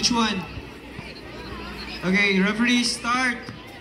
Which one? Okay, referee, start.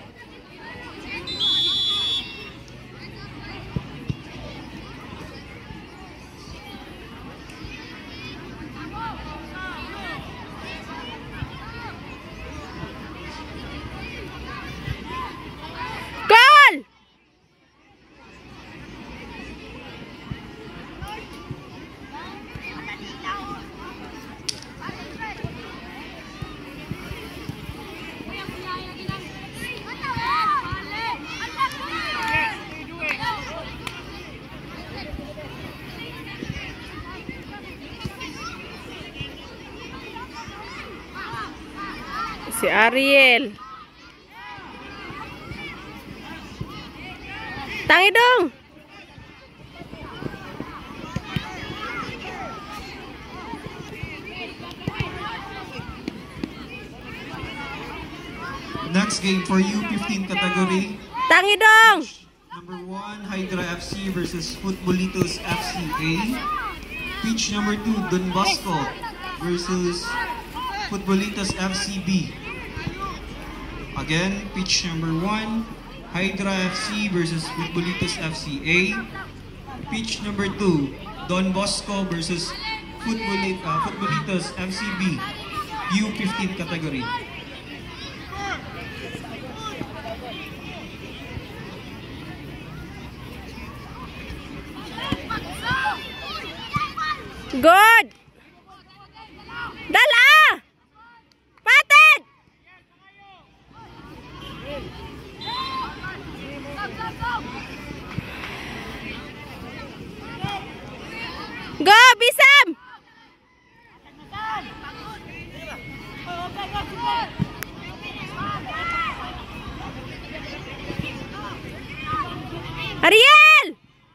Si Ariel. Tangi dong. Next game for U15 category. Tangi dong. Number 1, Hydra FC versus Futbolitos FCA. Pitch number 2, Don Bosco versus Futbolitos FCB. Again, pitch number 1, Hydra FC versus Futbolitos FCA. Pitch number 2, Don Bosco versus Futbolitos FCB, U15 category. Good. Dala. Patid. Go, Bisam. Ariel.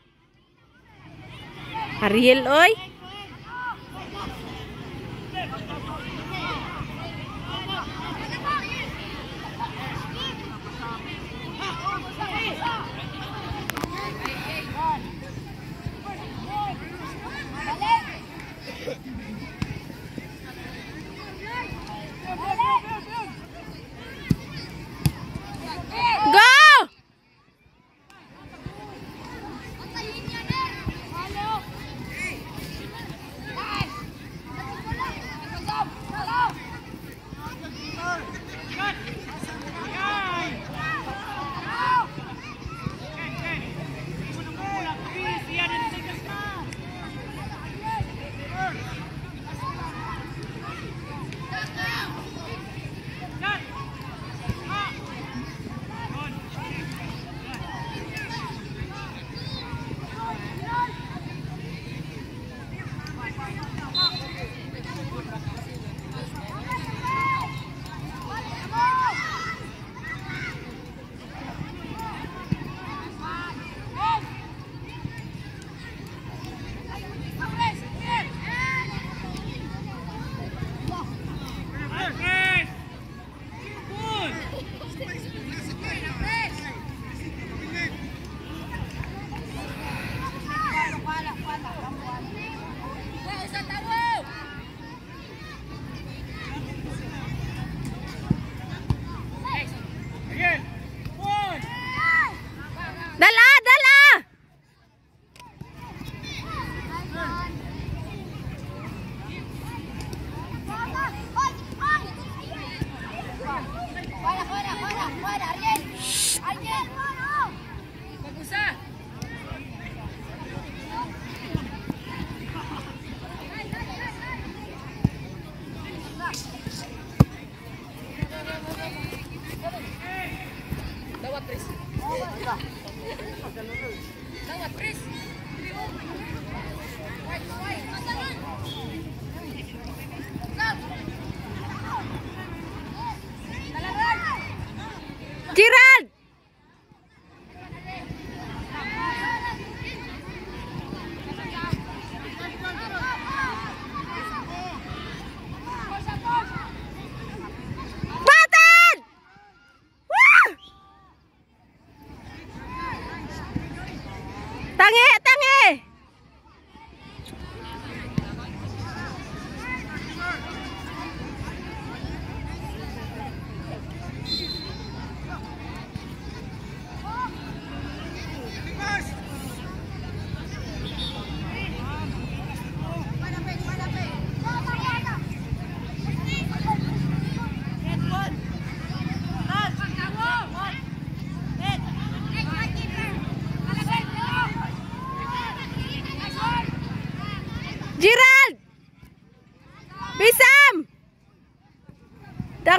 Ariel, oy.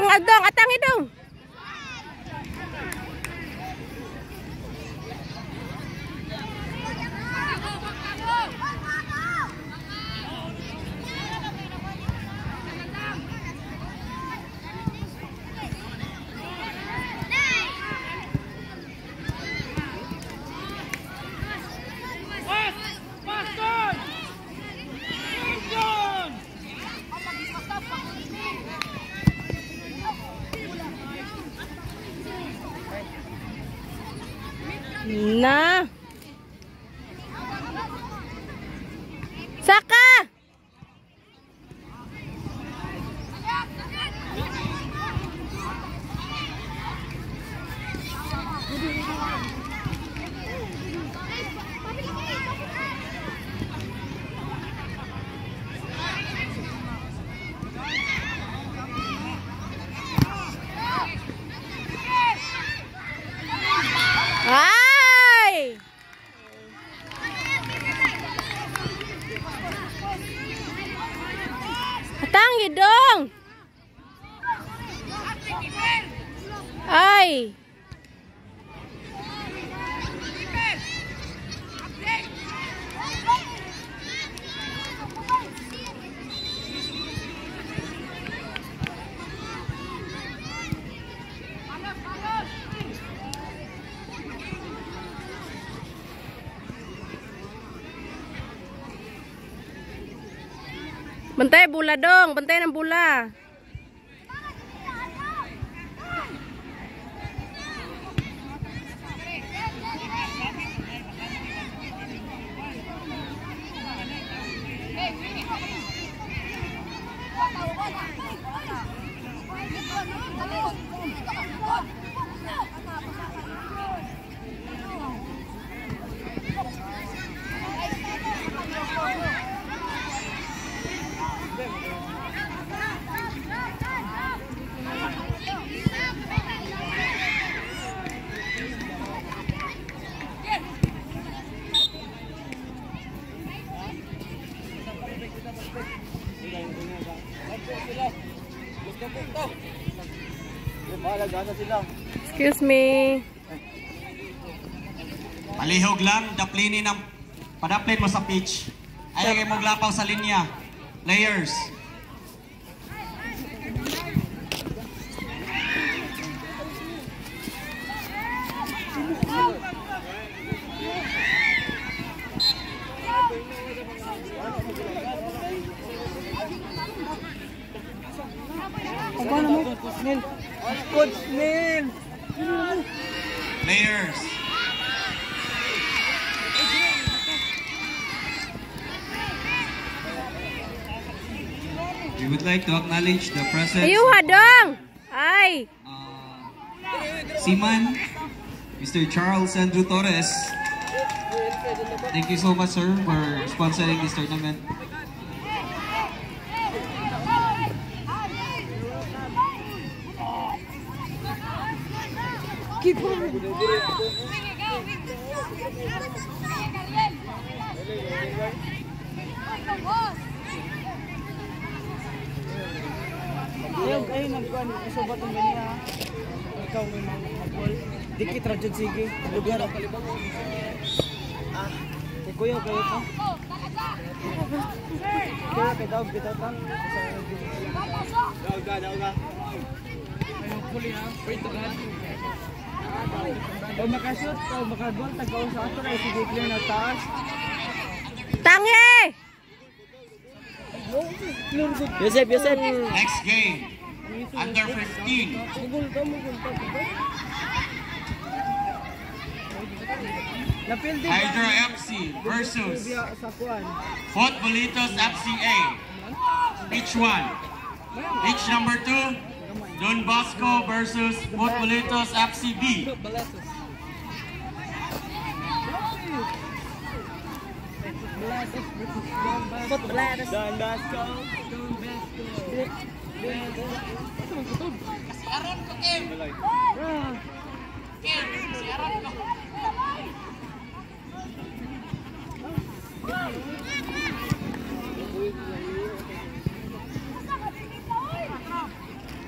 Atang dong, atang idong. Na. Saka. Ay! Atang idong. Ay. Bantay bola dong, bantay ng bola. Excuse me. Palihog lang, daplinin ang padaplin mo sa pitch. Ayaw mo glapaw sa linya. Players. Coach Neil. Players. We would like to acknowledge the presence Ayo hadong. Ay. Seaman, Mr. Charles Andrew Torres. Thank you so much, sir, for sponsoring this tournament. Keep on. Ayaw kayo nagkuhan, isubat ang ganyan ha. Ikaw may mga mag-ball. Dikit rajud sige. Lugar ang kalibang. Kuya kayo po. Kuya kay daw kita ta. Daw ga. Ayong puli ha. Pray to God. O makashoot, o makagol, tag-on sa ato na sige clear na taas. Tangi. Yosef. Next game. Under 15. Mugul to. Hydra FC versus Sa kuan. Futbolitos FCA. Pitch 1. Pitch number 2. Don Bosco versus Futbolitos FCB. Don Bosco.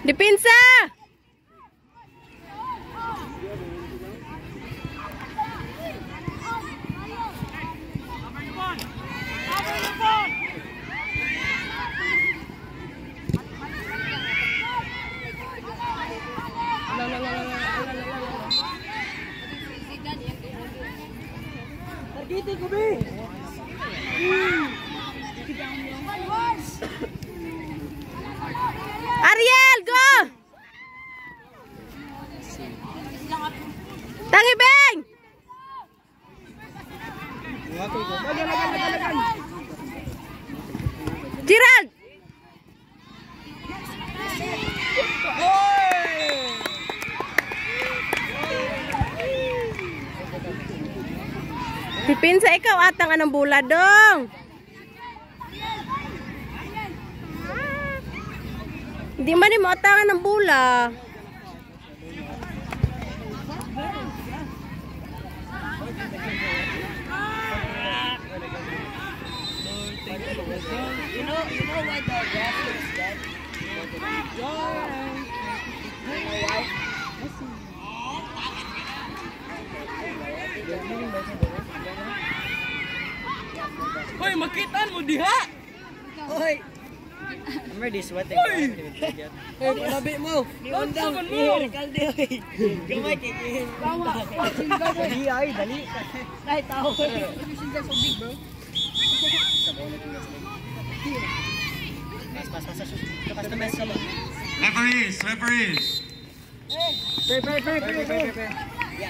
Depensa! Targetin ko, be! Ariel, go! Tangi Beng! Gerald! Depensa, ikaw atang anong bula dong. Hindi man mo atangan ng bula. You know why the graphic is dead? You know why? Hoy, makitaan mo diha! Hoy! I'm already sweating. Hoy! Hoy, labi mo! Lansaman mo! Gamay kikihin. Dali ay, dali. Kahit tao. Referees, referees. Fair.